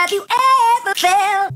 Have you ever felt?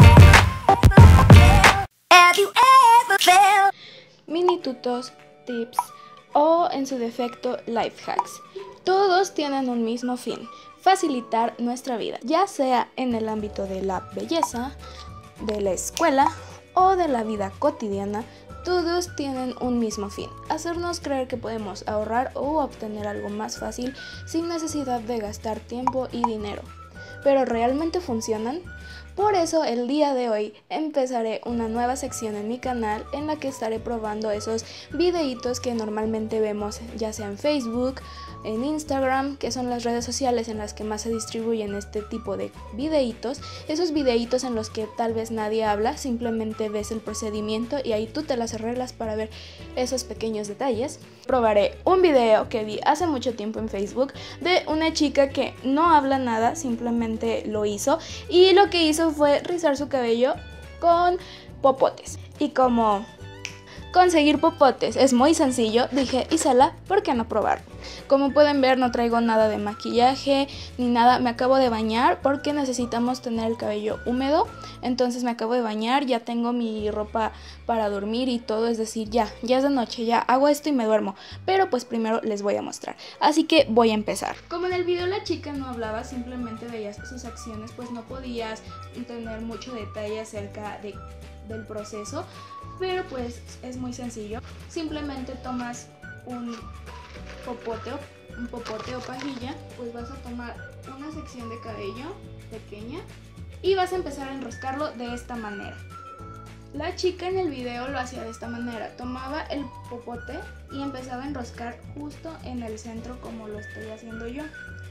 Have you ever felt? Mini tutos, tips o en su defecto life hacks. Todos tienen un mismo fin: facilitar nuestra vida, ya sea en el ámbito de la belleza, de la escuela o de la vida cotidiana. Todos tienen un mismo fin: hacernos creer que podemos ahorrar o obtener algo más fácil sin necesidad de gastar tiempo y dinero. ¿Pero realmente funcionan? Por eso el día de hoy empezaré una nueva sección en mi canal en la que estaré probando esos videitos que normalmente vemos ya sea en Facebook, en Instagram, que son las redes sociales en las que más se distribuyen este tipo de videitos. Esos videitos en los que tal vez nadie habla, simplemente ves el procedimiento y ahí tú te las arreglas para ver esos pequeños detalles. Probaré un video que vi hace mucho tiempo en Facebook de una chica que no habla nada, simplemente lo hizo, y lo que hizo fue rizar su cabello con popotes. Y como conseguir popotes es muy sencillo, dije, Isela, ¿por qué no probarlo? Como pueden ver, no traigo nada de maquillaje ni nada, me acabo de bañar porque necesitamos tener el cabello húmedo. Entonces me acabo de bañar, ya tengo mi ropa para dormir y todo, es decir, ya es de noche, ya hago esto y me duermo. Pero pues primero les voy a mostrar, así que voy a empezar. Como en el video la chica no hablaba, simplemente veías sus acciones, pues no podías tener mucho detalle acerca del proceso. Pero pues es muy sencillo, simplemente tomas un popote o pajilla, pues vas a tomar una sección de cabello pequeña y vas a empezar a enroscarlo de esta manera. La chica en el video lo hacía de esta manera: tomaba el popote y empezaba a enroscar justo en el centro como lo estoy haciendo yo,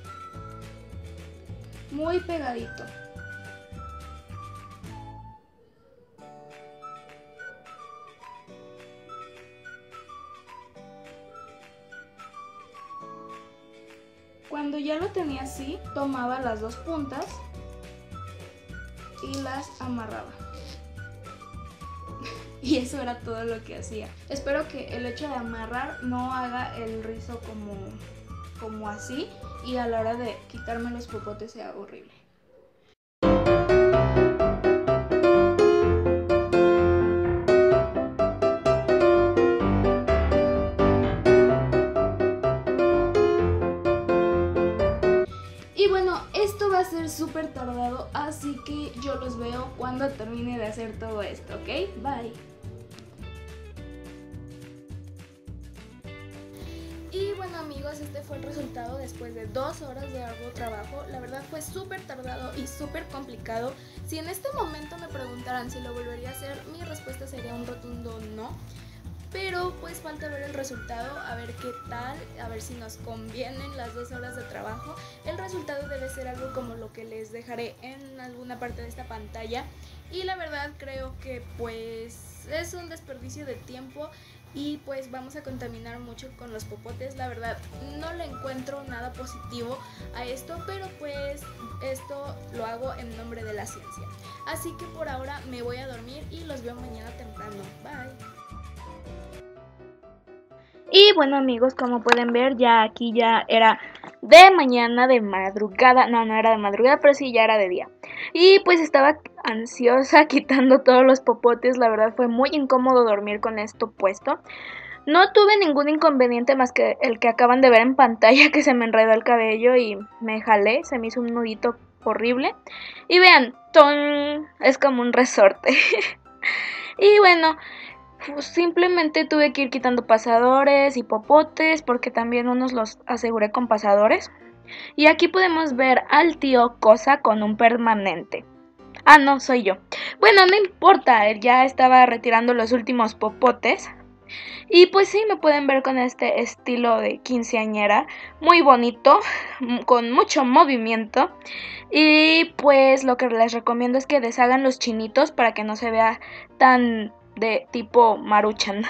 muy pegadito. Cuando ya lo tenía así, tomaba las dos puntas y las amarraba. Y eso era todo lo que hacía. Espero que el hecho de amarrar no haga el rizo como así y a la hora de quitarme los popotes sea horrible. Y bueno, esto va a ser súper tardado, así que yo los veo cuando termine de hacer todo esto, ¿ok? Bye. Y bueno amigos, este fue el resultado después de 2 horas de arduo trabajo. La verdad fue súper tardado y súper complicado. Si en este momento me preguntaran si lo volvería a hacer, mi respuesta sería un rotundo no. Pero pues falta ver el resultado, a ver qué tal, a ver si nos convienen las 2 horas de trabajo. El resultado debe ser algo como lo que les dejaré en alguna parte de esta pantalla. Y la verdad creo que pues es un desperdicio de tiempo y pues vamos a contaminar mucho con los popotes. La verdad no le encuentro nada positivo a esto, pero pues esto lo hago en nombre de la ciencia. Así que por ahora me voy a dormir y los veo mañana temprano. Bye. Y bueno amigos, como pueden ver, ya aquí ya era de mañana, de madrugada. No era de madrugada, pero sí ya era de día. Y pues estaba ansiosa quitando todos los popotes. La verdad fue muy incómodo dormir con esto puesto. No tuve ningún inconveniente más que el que acaban de ver en pantalla, que se me enredó el cabello y me jalé, se me hizo un nudito horrible. Y vean, es como un resorte. Y bueno, pues simplemente tuve que ir quitando pasadores y popotes porque también unos los aseguré con pasadores. Y aquí podemos ver al tío Cosa con un permanente. Ah, no, soy yo. Bueno, no importa, él ya estaba retirando los últimos popotes. Y pues sí, me pueden ver con este estilo de quinceañera, muy bonito, con mucho movimiento. Y pues lo que les recomiendo es que deshagan los chinitos para que no se vea tan de tipo Maruchan.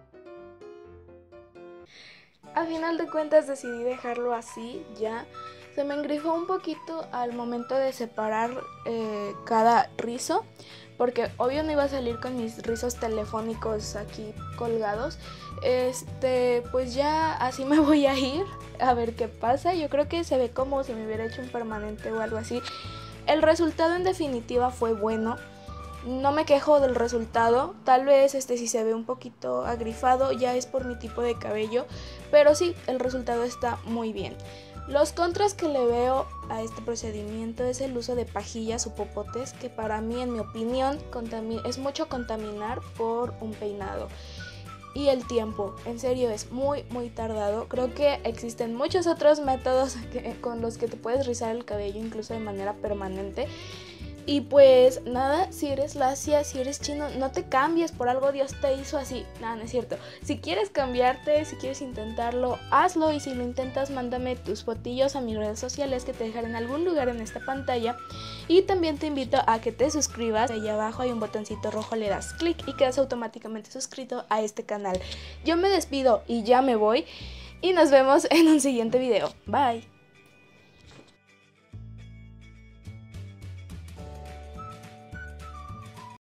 A final de cuentas decidí dejarlo así ya. Se me engrifó un poquito al momento de separar cada rizo, porque obvio no iba a salir con mis rizos telefónicos aquí colgados. Pues ya así me voy a ir a ver qué pasa. Yo creo que se ve como si me hubiera hecho un permanente o algo así. El resultado en definitiva fue bueno. No me quejo del resultado, tal vez si se ve un poquito agrifado ya es por mi tipo de cabello, pero sí, el resultado está muy bien. Los contras que le veo a este procedimiento es el uso de pajillas o popotes, que para mí, en mi opinión, es mucho contaminar por un peinado. Y el tiempo, en serio, es muy tardado. Creo que existen muchos otros métodos con los que te puedes rizar el cabello, incluso de manera permanente. Y pues nada, si eres lacia, si eres chino, no te cambies, por algo Dios te hizo así. Nada, no es cierto. Si quieres cambiarte, si quieres intentarlo, hazlo. Y si lo intentas, mándame tus fotillos a mis redes sociales que te dejaré en algún lugar en esta pantalla. Y también te invito a que te suscribas. Allá abajo hay un botoncito rojo, le das clic y quedas automáticamente suscrito a este canal. Yo me despido y ya me voy. Y nos vemos en un siguiente video. Bye.